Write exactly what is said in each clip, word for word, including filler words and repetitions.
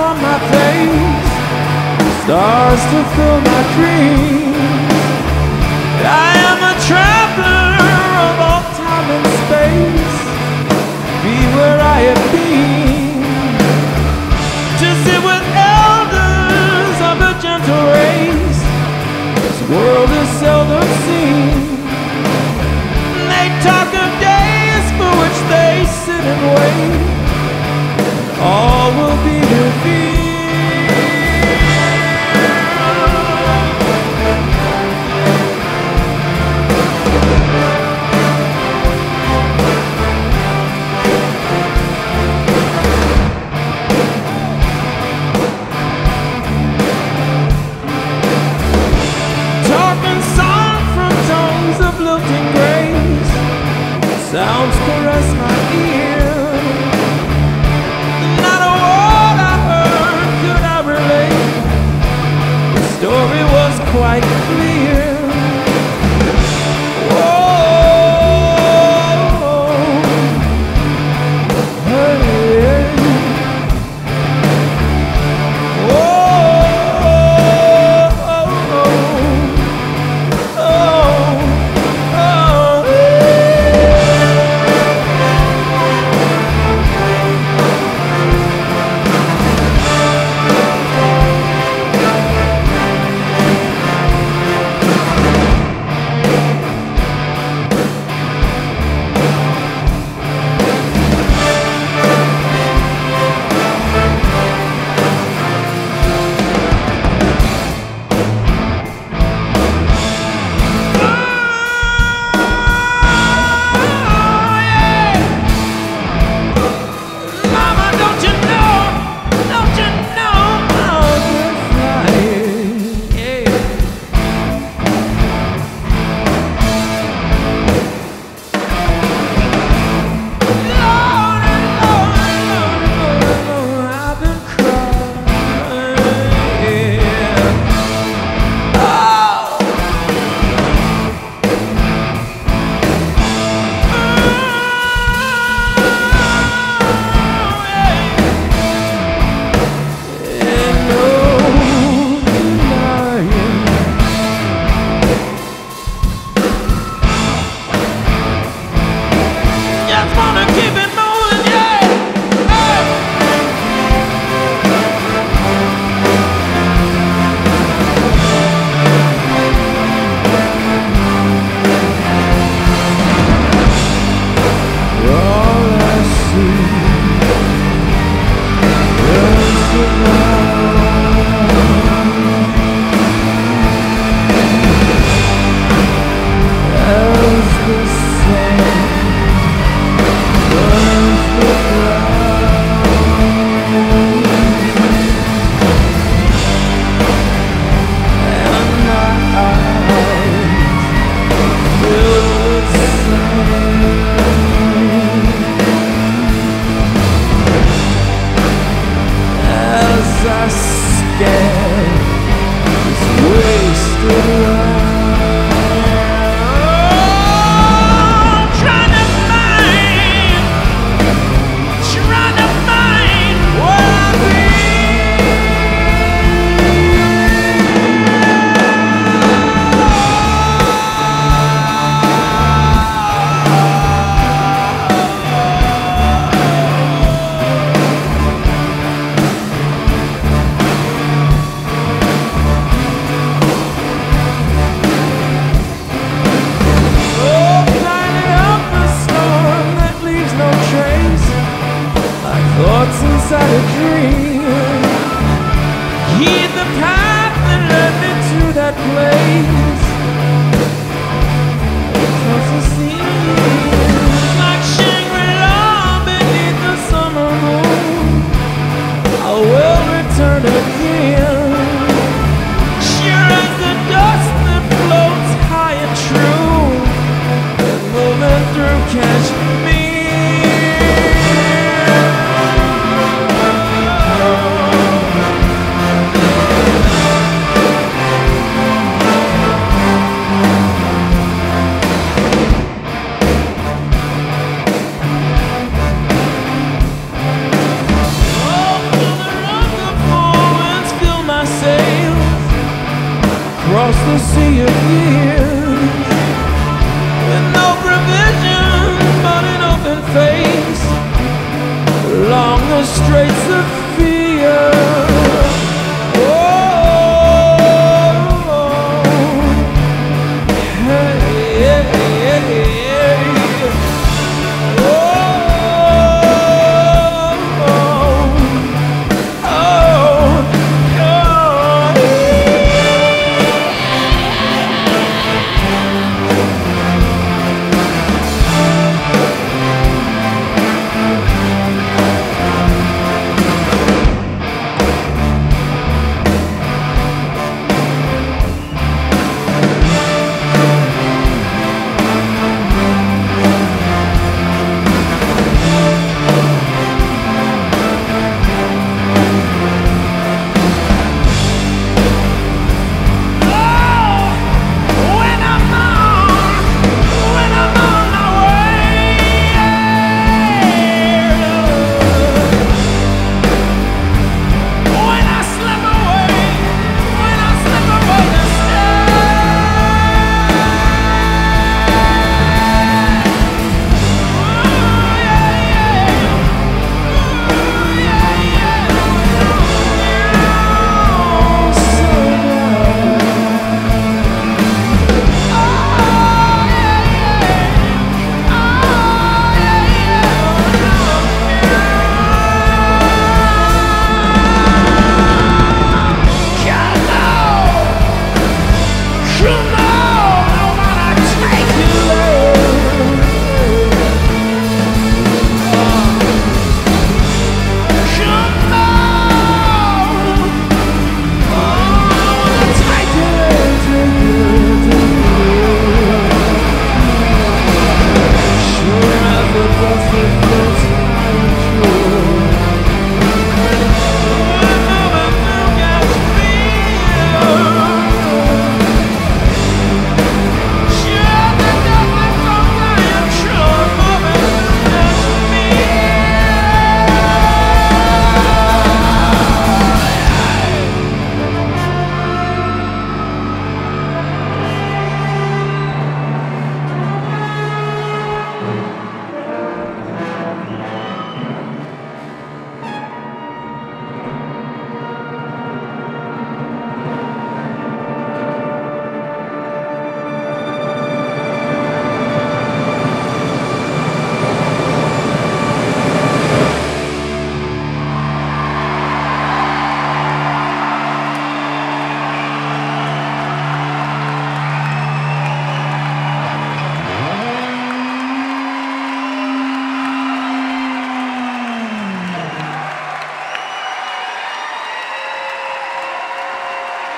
on my face, stars to fill my dreams. I am a traveler of all time and space, be where I have been, to sit with elders of a gentle race. This world is seldom seen. They talk of days for which they sit and wait, all will be revealed. Talking song from tones of lilting grace, sounds caress my ear. Not a word I heard could I relate, the story was quite clear. Inside a dream, heed the path that led me to that place. Across the sea, like Shangri-La beneath the summer moon, I will return again, sure as the dust that floats high and true, and moving through Kashmir. Oh, across the sea of years, with no provision but an open face along the straits of fear.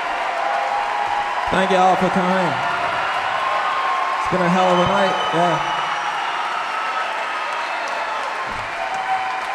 Thank you all for coming. It's been a hell of a night, yeah.